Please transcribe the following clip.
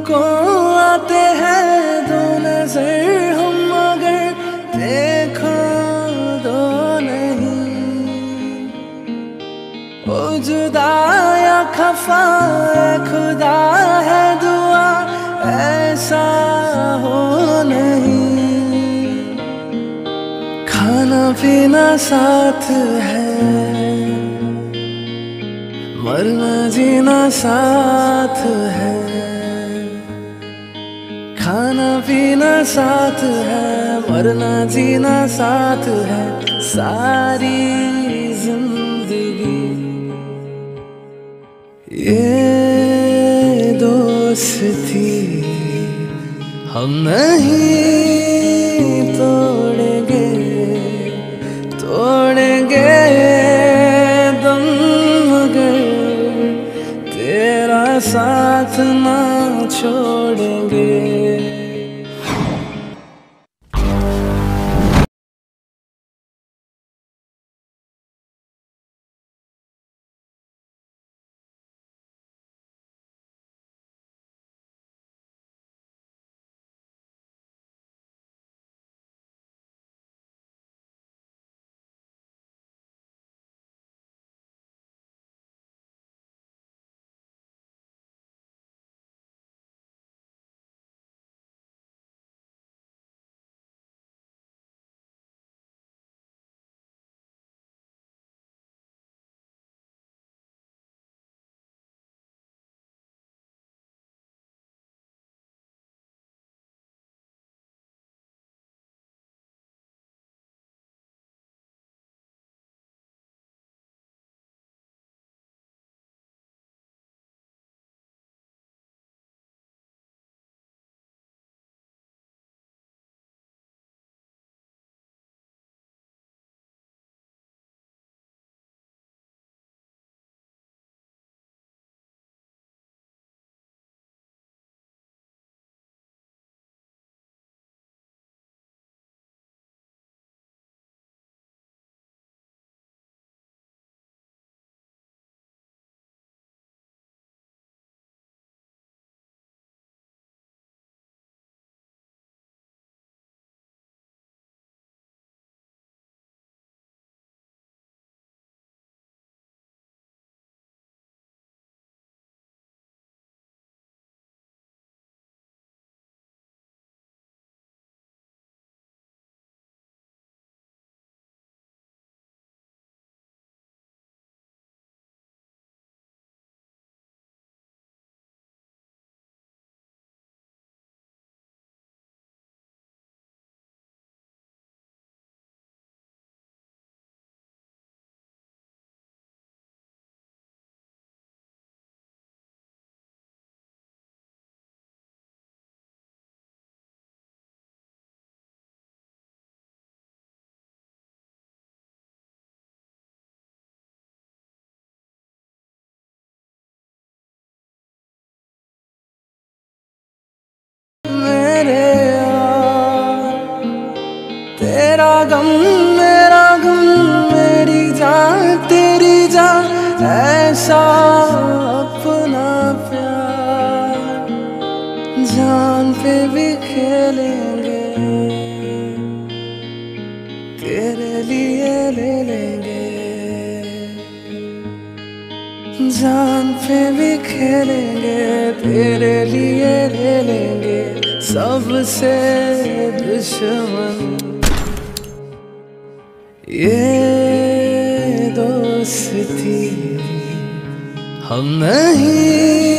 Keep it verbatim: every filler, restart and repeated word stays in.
को आते हैं दो नजर हम मगर देखो दो नहीं। ओ जुदा या खफा खुदा है दुआ ऐसा हो नहीं। खाना पीना साथ है मरना जीना साथ है। खाना पीना साथ है मरना जीना साथ है। सारी जिंदगी ये दोस्ती हम नहीं तोड़ेंगे तोड़ेंगे दम मगर तेरा साथ ना छोड़ेंगे। तेरा गम मेरा गम मेरी जान तेरी जान ऐसा अपना प्यार जान पे भी खेलेंगे तेरे लिए ले लेंगे। जान पे भी खेलेंगे तेरे लिए ले लेंगे। सबसे दुश्मन ये दोस्ती हम नहीं